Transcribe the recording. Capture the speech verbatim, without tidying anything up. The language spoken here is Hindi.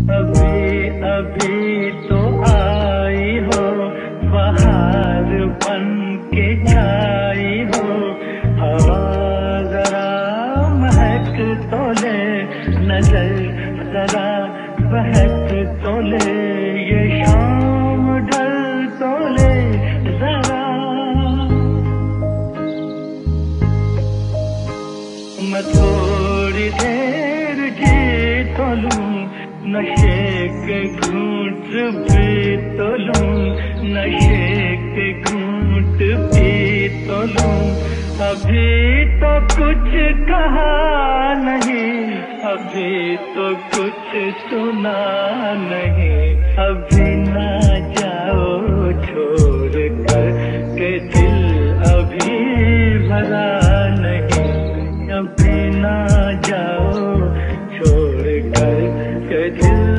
अभी अभी तो आई हो, बाहर बन के छाई हो। हवा जरा महक तो ले, नजर जरा बहक तो ले, ये शाम ढल तो ले जरा। मैं थोड़ी देर जी तो लूं, नशे के घूंट पी तो लूं, नशे के घूंट पी तो लूं। अभी तो कुछ कहा नहीं, अभी तो कुछ सुना नहीं। अभी ना जाओ छोड़ कर के दिल अभी भरा नहीं। अभी ना जाओ छोड़ कर के दिल